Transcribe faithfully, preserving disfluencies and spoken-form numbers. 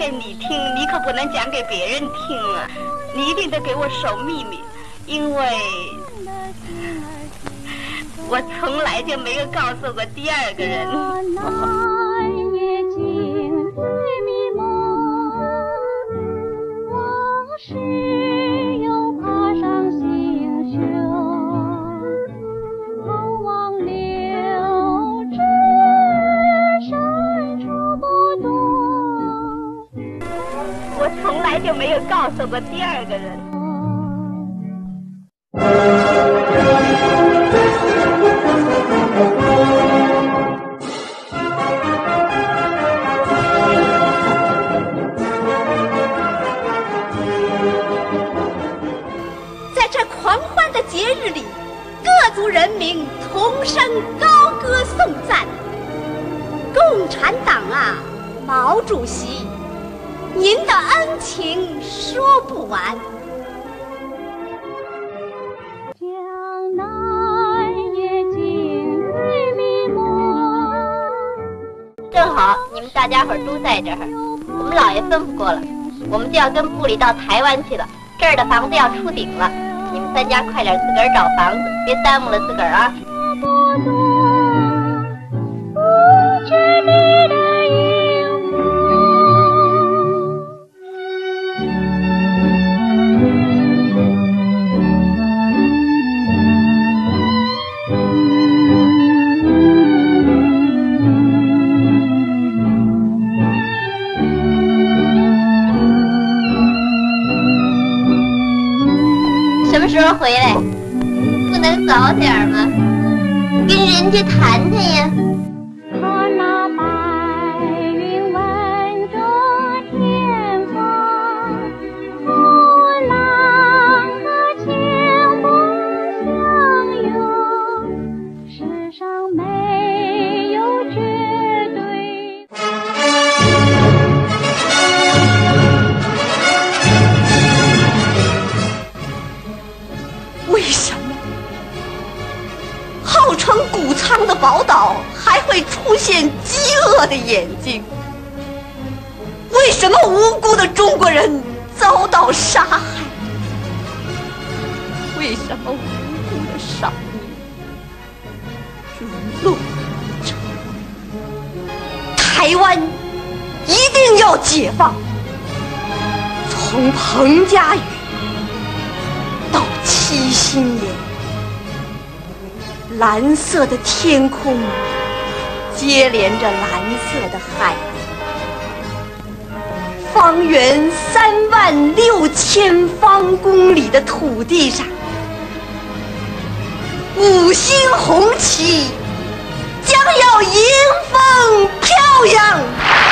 给你听，你可不能讲给别人听啊！你一定得给我守秘密，因为我从来就没有告诉过第二个人。我从来就没有告诉过第二个人。 在这狂欢的节日里，各族人民同声高歌颂赞。共产党啊，毛主席，您的恩情说不完。江南夜静最迷蒙。 正好你们大家伙都在这儿，我们老爷吩咐过了，我们就要跟部里到台湾去了。这儿的房子要出顶了，你们三家快点自个儿找房子，别耽误了自个儿啊。什么时候回来？不能早点吗？跟人家谈谈呀。 看那白云吻着天方，和浪和清波相拥，世上没有绝对。为什么号称谷仓的宝岛还会出现饥饿的眼睛？为什么无辜的中国人遭到杀害？为什么无辜的少年沦落无成？台湾一定要解放！从彭佳屿到七星岩，蓝色的天空接连着蓝色的海洋，方圆三万六千方公里的土地上，五星红旗将要迎风飘扬。